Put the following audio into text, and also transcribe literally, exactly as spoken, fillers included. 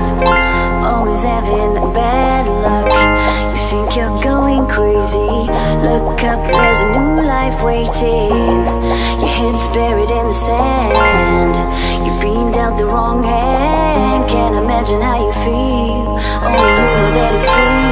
always having bad luck. You think you're going crazy, look up, there's a new life waiting. Your head's buried in the sand, you've been dealt the wrong hand. Can't imagine how you feel, only you know that it's free.